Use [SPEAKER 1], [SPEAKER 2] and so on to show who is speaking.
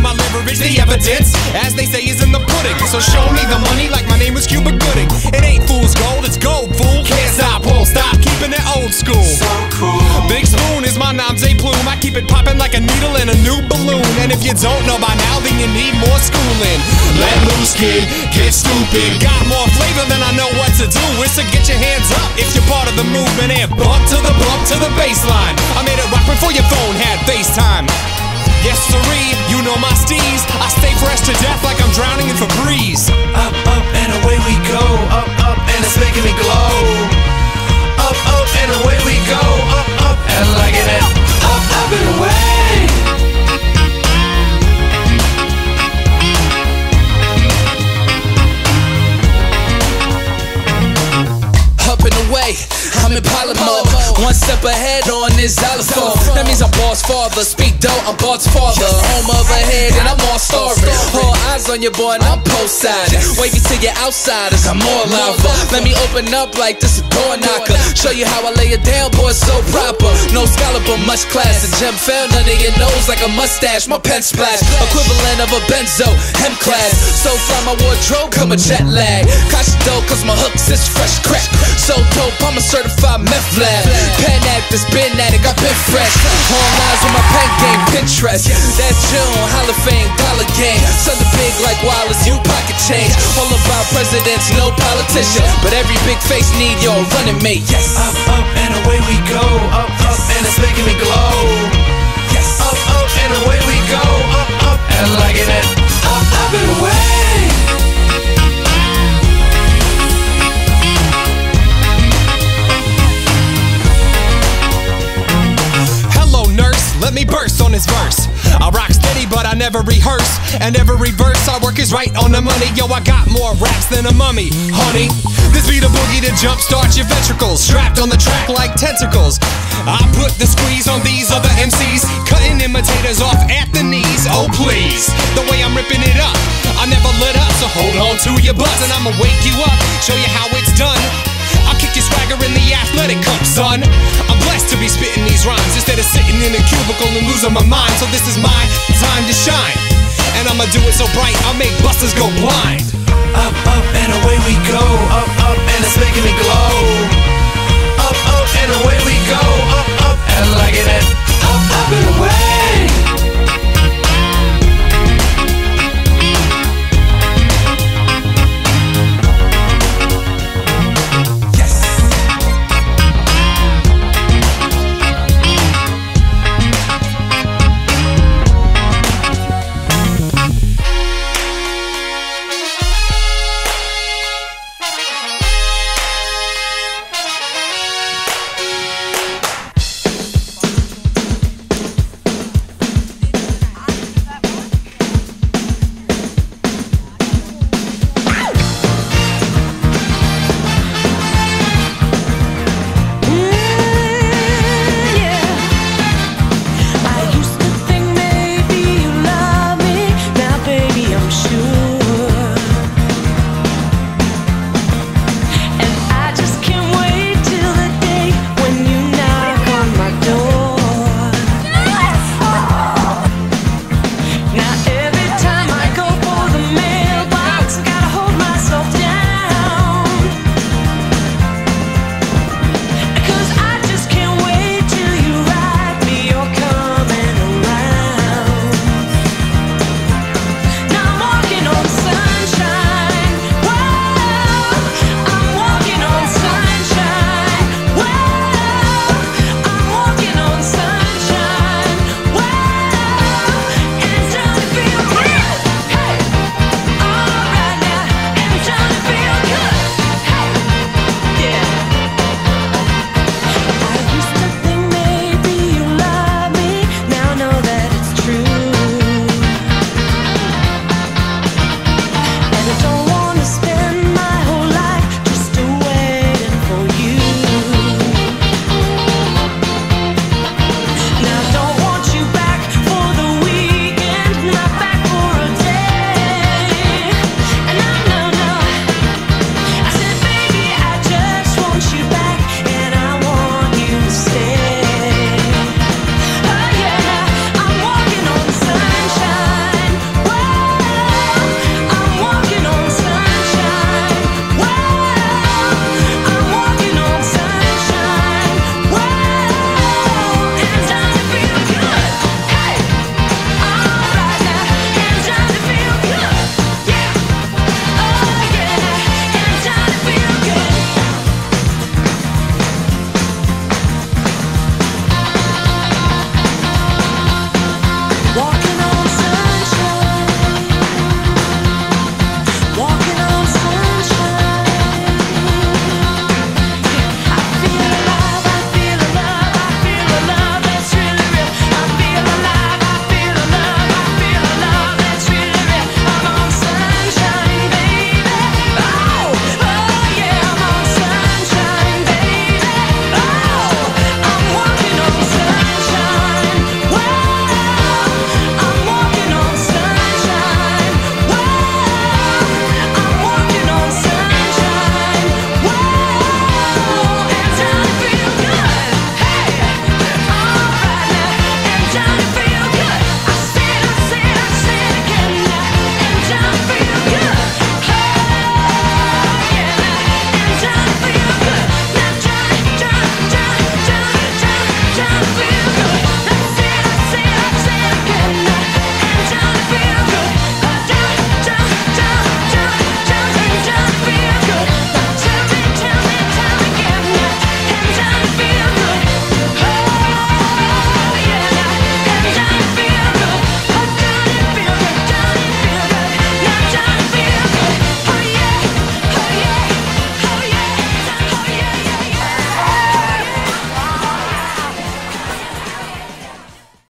[SPEAKER 1] my leverage, the evidence, as they say, is in the pudding. So show me the money like my name was Cuba Gooding. It ain't fool's gold, it's gold, fool. Can't stop, won't stop, keeping it old school.
[SPEAKER 2] So cool.
[SPEAKER 1] Big Spoon is my nom de plume. I keep it popping like a needle in a new balloon. And if you don't know by now, then you need more schooling. Let loose, kid, get stupid. Got more flavor than I know what to do. It's to get your hands up if you're part of the movement. And bump to the baseline. I made it rock before your phone had FaceTime. Yes, sirree, you know my steez. I stay fresh to death like I'm drowning in Febreze.
[SPEAKER 2] Up, up, and away we go. Up, up, and it's making me glow. Up, up, and away we go. Up, up, and liking it. Up, up, and away.
[SPEAKER 3] Up and away, I'm in Palomar. One step ahead on this xylophone. That means I'm boss father. Speak dope, I'm boss father. Home of a head and I'm all starving. All eyes on your boy and I'm post-sided. Wavy to your outsiders, I'm more lava. Let me open up like this a door knocker. Show you how I lay it down, boy, so proper. No scholar but much class. A gem found under your nose like a mustache. My pen splash, equivalent of a benzo, hem class. So from my wardrobe come a jet lag. Cash dope cause my hooks is fresh crack. So dope, I'm a certified meth lab. Pen actors, been at it, got been fresh. Online with my pen game, Pinterest. That's June, Hall of Fame, dollar game. Something big like Wallace, you pocket change. All about presidents, no politician. But every big face need your running mate, yes.
[SPEAKER 2] Up, up, and away we go. Up, up, and it's making me glow.
[SPEAKER 3] Yes.
[SPEAKER 2] Up, up, and away we go. Up, up, and liking it. Up, up, and away.
[SPEAKER 1] Let me burst on this verse. I rock steady, but I never rehearse. And every verse I work is right on the money. Yo, I got more raps than a mummy, honey. This be the boogie to jumpstart your ventricles. Strapped on the track like tentacles. I put the squeeze on these other MCs, cutting imitators off at the knees. Oh please, the way I'm ripping it up, I never let up. So hold on to your butts and I'ma wake you up, show you how it's done. I'll kick your swagger in the athletic cup, son. I'm blessed to be spitting these rhymes instead of sitting in a cubicle and losing my mind. So this is my time to shine, and I'ma do it so bright I'll make busters go blind.
[SPEAKER 2] Up, up, and away we go. Up, up, and it's making me glow. Up, up, and away we go. Up, up, and liking it.